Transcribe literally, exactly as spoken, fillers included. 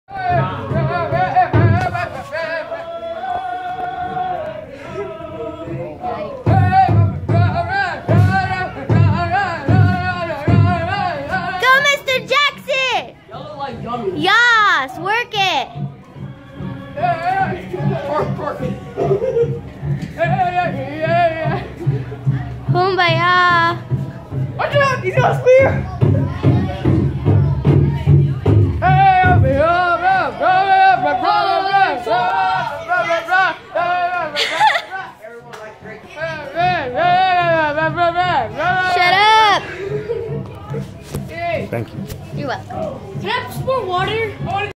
Yes, work it. Kumbaya. Watch out, he's got a spear. Shut up. Thank you. You're welcome. Can I have some more water?